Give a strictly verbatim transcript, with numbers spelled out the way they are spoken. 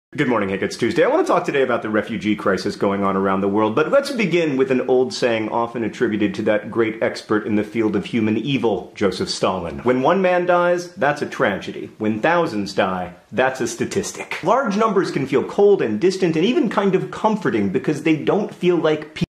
Good morning, Hank. It's Tuesday. I want to talk today about the refugee crisis going on around the world, but let's begin with an old saying often attributed to that great expert in the field of human evil, Joseph Stalin. When one man dies, that's a tragedy. When thousands die, that's a statistic. Large numbers can feel cold and distant and even kind of comforting because they don't feel like people.